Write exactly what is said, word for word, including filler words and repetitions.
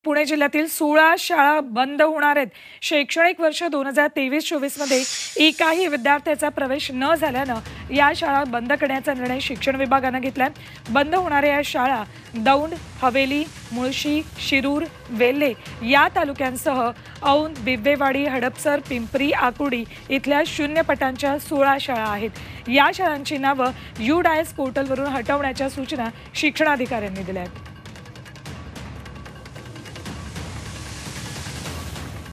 पुणे जिल्ह्यातील सोळा शाळा बंद होणार आहेत। शैक्षणिक वर्ष दोन हजार तेवीस चोवीस मध्ये एकाही विद्यार्थ्याचा प्रवेश न झाल्यानं या शाळा बंद करण्याचा निर्णय शिक्षण विभागाने घेतलाय। बंद होणाऱ्या या शाळा दौंड, हवेली, मुळशी, शिरूर, वेल्हे या तालुक्यांसह औंध, बिबवेवाडी, हडपसर, पिंपरी, आकुर्डी इथल्या शून्य पटांच्या सोळा शाळा आहेत। या शाळांची नावं यू डायस पोर्टलवरून हटवण्याच्या सूचना शिक्षणाधिकाऱ्यांनी दिल्या आहेत।